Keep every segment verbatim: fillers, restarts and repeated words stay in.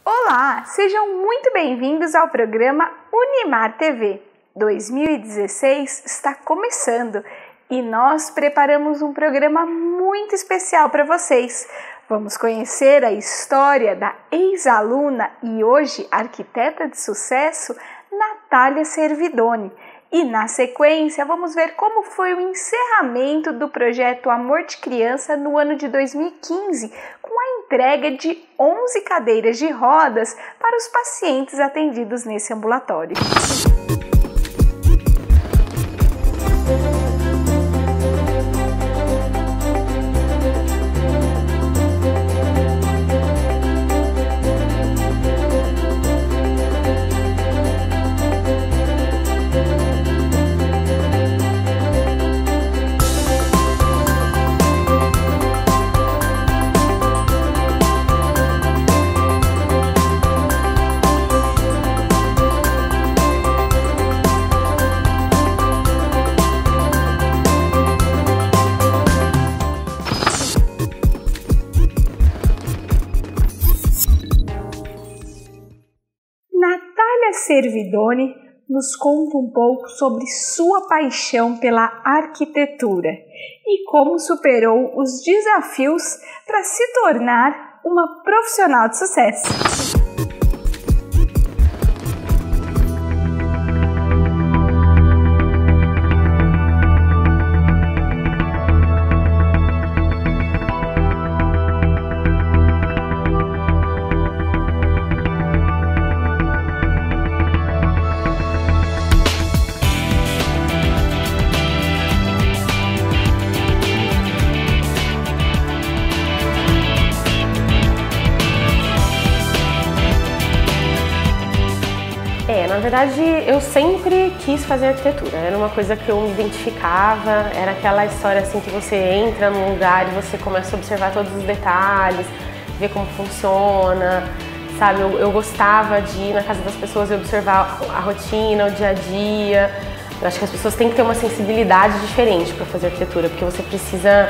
Olá, sejam muito bem-vindos ao programa Unimar T V. dois mil e dezesseis está começando e nós preparamos um programa muito especial para vocês. Vamos conhecer a história da ex-aluna e hoje arquiteta de sucesso, Natália Servidoni. E na sequência vamos ver como foi o encerramento do projeto Amor de Criança no ano de dois mil e quinze, com a entrega de onze cadeiras de rodas para os pacientes atendidos nesse ambulatório. Natália Servidoni nos conta um pouco sobre sua paixão pela arquitetura e como superou os desafios para se tornar uma profissional de sucesso. É, na verdade eu sempre quis fazer arquitetura, era uma coisa que eu me identificava, era aquela história assim que você entra num lugar e você começa a observar todos os detalhes, ver como funciona, sabe? Eu, eu gostava de ir na casa das pessoas e observar a rotina, o dia a dia. Eu acho que as pessoas têm que ter uma sensibilidade diferente para fazer arquitetura, porque você precisa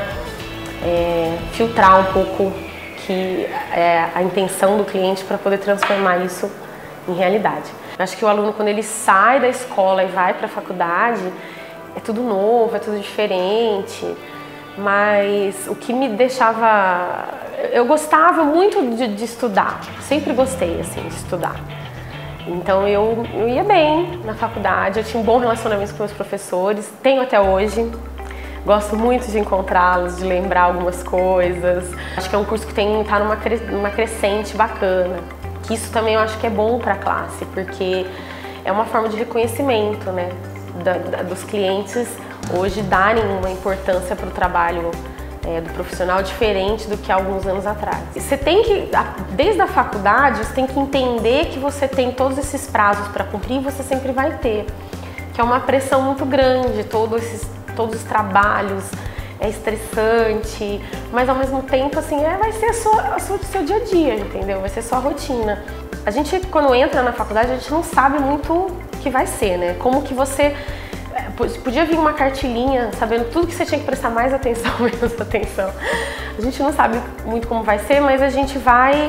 é, filtrar um pouco que, é, a intenção do cliente para poder transformar isso em realidade. Eu acho que o aluno, quando ele sai da escola e vai para a faculdade, é tudo novo, é tudo diferente, mas o que me deixava... Eu gostava muito de, de estudar, sempre gostei assim, de estudar. Então eu, eu ia bem na faculdade, eu tinha um bom relacionamento com meus professores, tenho até hoje. Gosto muito de encontrá-los, de lembrar algumas coisas. Acho que é um curso que tem tá numa, numa crescente bacana. Isso também eu acho que é bom para a classe, porque é uma forma de reconhecimento, né, da, da, dos clientes hoje darem uma importância para o trabalho é, do profissional diferente do que há alguns anos atrás. Você tem que, desde a faculdade, você tem que entender que você tem todos esses prazos para cumprir e você sempre vai ter, que é uma pressão muito grande, todos, esses, todos os trabalhos, é estressante, mas ao mesmo tempo assim, é, vai ser a sua, a sua, seu dia a dia, entendeu? Vai ser sua rotina. A gente, quando entra na faculdade, a gente não sabe muito o que vai ser, né? Como que você... Podia vir uma cartilinha sabendo tudo que você tinha que prestar mais atenção, menos atenção. A gente não sabe muito como vai ser, mas a gente vai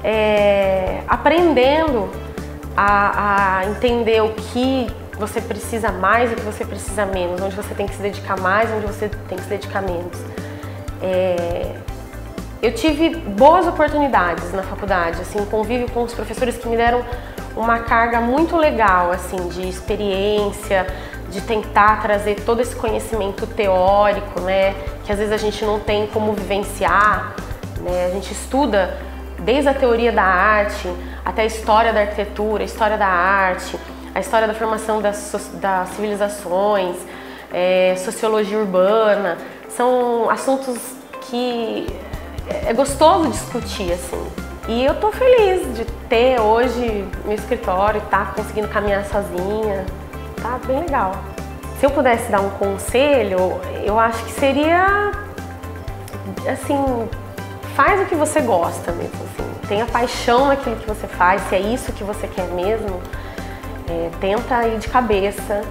é, aprendendo a, a entender o que você precisa mais e o que você precisa menos, onde você tem que se dedicar mais, onde você tem que se dedicar menos. É... Eu tive boas oportunidades na faculdade, assim, convívio com os professores que me deram uma carga muito legal, assim, de experiência, de tentar trazer todo esse conhecimento teórico, né, que às vezes a gente não tem como vivenciar, né, a gente estuda desde a teoria da arte até a história da arquitetura, a história da arte, a história da formação das, das civilizações, é, sociologia urbana, são assuntos que é gostoso discutir, assim. E eu tô feliz de ter hoje meu escritório e tá conseguindo caminhar sozinha, tá bem legal. Se eu pudesse dar um conselho, eu acho que seria, assim, faz o que você gosta mesmo, assim. Tenha paixão naquilo que você faz, se é isso que você quer mesmo. É, tenta ir de cabeça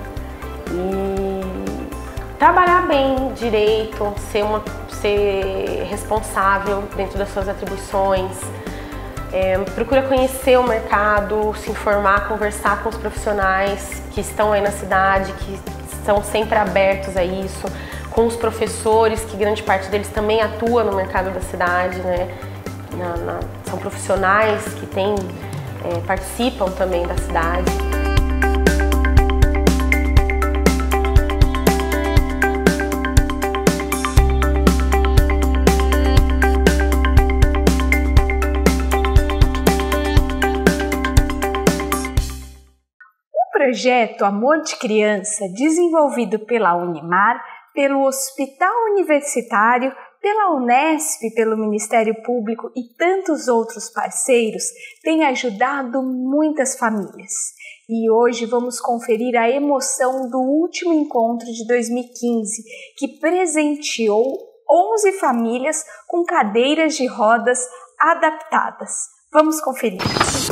e trabalhar bem, direito, ser, uma, ser responsável dentro das suas atribuições, É, procura conhecer o mercado, se informar, conversar com os profissionais que estão aí na cidade, que estão sempre abertos a isso, com os professores, que grande parte deles também atua no mercado da cidade, né? Na, na, são profissionais que têm, é, participam também da cidade. O projeto Amor de Criança, desenvolvido pela Unimar, pelo Hospital Universitário, pela Unesp, pelo Ministério Público e tantos outros parceiros, tem ajudado muitas famílias. E hoje vamos conferir a emoção do último encontro de dois mil e quinze, que presenteou onze famílias com cadeiras de rodas adaptadas. Vamos conferir.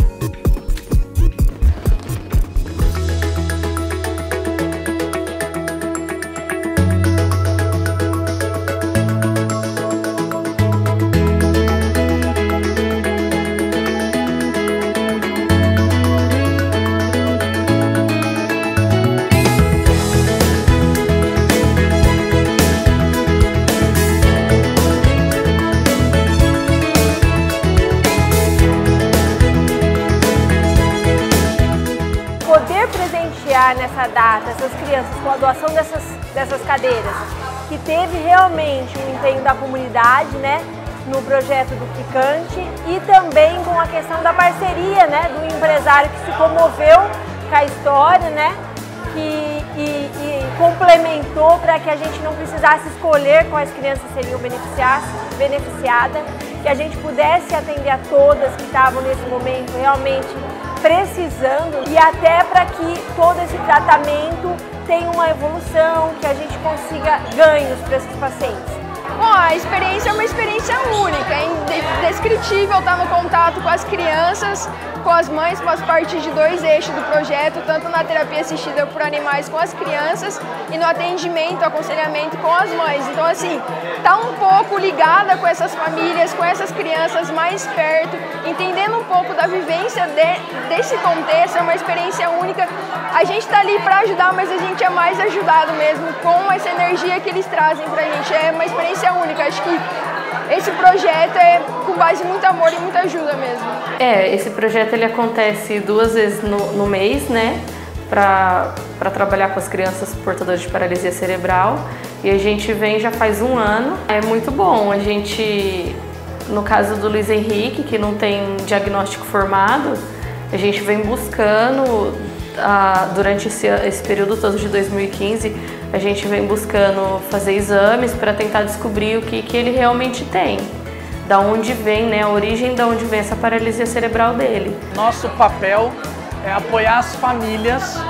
Nessa data, essas crianças com a doação dessas, dessas cadeiras, que teve realmente um empenho da comunidade, né, no projeto do Ficante, e também com a questão da parceria, né, do empresário que se comoveu com a história, né, que, e, e complementou para que a gente não precisasse escolher quais crianças seriam beneficiadas, que a gente pudesse atender a todas que estavam nesse momento realmente precisando, e até para que todo esse tratamento tenha uma evolução, que a gente consiga ganhos para esses pacientes. Bom, a experiência é uma experiência única, é indescritível estar no contato com as crianças, com as mães, faz parte de dois eixos do projeto, tanto na terapia assistida por animais com as crianças e no atendimento, aconselhamento com as mães. Então, assim, tá um pouco ligada com essas famílias, com essas crianças mais perto, entendendo um pouco da vivência de, desse contexto, é uma experiência única. A gente tá ali para ajudar, mas a gente é mais ajudado mesmo com essa energia que eles trazem pra gente. É uma experiência única, acho que esse projeto é com base em muito amor e muita ajuda mesmo. É, esse projeto ele acontece duas vezes no, no mês, né, para para trabalhar com as crianças portadoras de paralisia cerebral, e a gente vem já faz um ano. É muito bom, a gente, no caso do Luiz Henrique, que não tem diagnóstico formado, a gente vem buscando, ah, durante esse, esse período todo de dois mil e quinze, a gente vem buscando fazer exames para tentar descobrir o que, que ele realmente tem, da onde vem, né, a origem da onde vem essa paralisia cerebral dele. Nosso papel é apoiar as famílias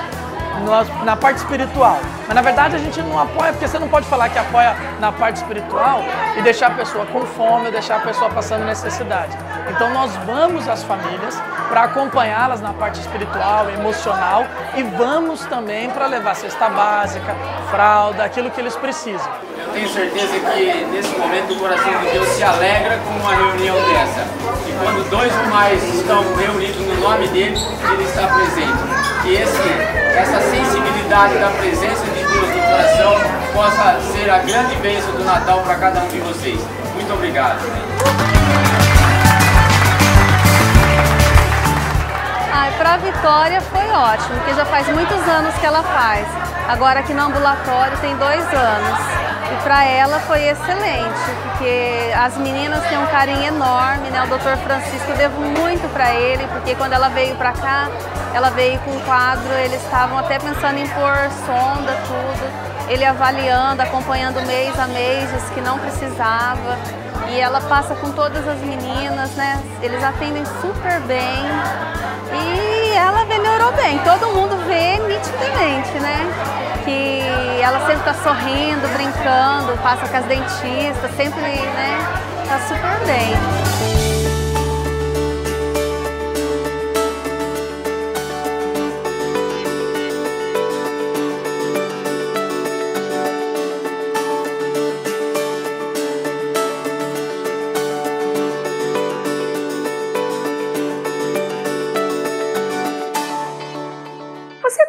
na parte espiritual. Mas na verdade a gente não apoia, porque você não pode falar que apoia na parte espiritual e deixar a pessoa com fome ou deixar a pessoa passando necessidade. Então nós vamos às famílias para acompanhá-las na parte espiritual, emocional, e vamos também para levar cesta básica, fralda, aquilo que eles precisam. Eu tenho certeza que nesse momento o coração de Deus se alegra com uma reunião dessa. E quando dois ou mais estão reunidos no nome dele, ele está presente. Que esse, essa sensibilidade da presença de Deus no coração possa ser a grande bênção do Natal para cada um de vocês. Muito obrigado. Para a Vitória foi ótimo, porque já faz muitos anos que ela faz. Agora aqui no ambulatório tem dois anos. E para ela foi excelente, porque as meninas têm um carinho enorme, né? O doutor Francisco, eu devo muito para ele, porque quando ela veio para cá, ela veio com um quadro, eles estavam até pensando em pôr sonda, tudo. Ele avaliando, acompanhando mês a mês, disse que não precisava. E ela passa com todas as meninas, né? Eles atendem super bem. E ela melhorou bem, todo mundo vê nitidamente, né? Que ela sempre tá sorrindo, brincando, passa com as dentistas, sempre, né? Tá super bem.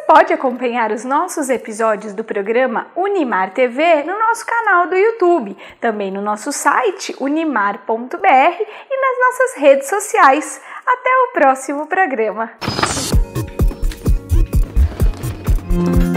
pode acompanhar os nossos episódios do programa Unimar T V no nosso canal do YouTube, também no nosso site unimar ponto br e nas nossas redes sociais. Até o próximo programa!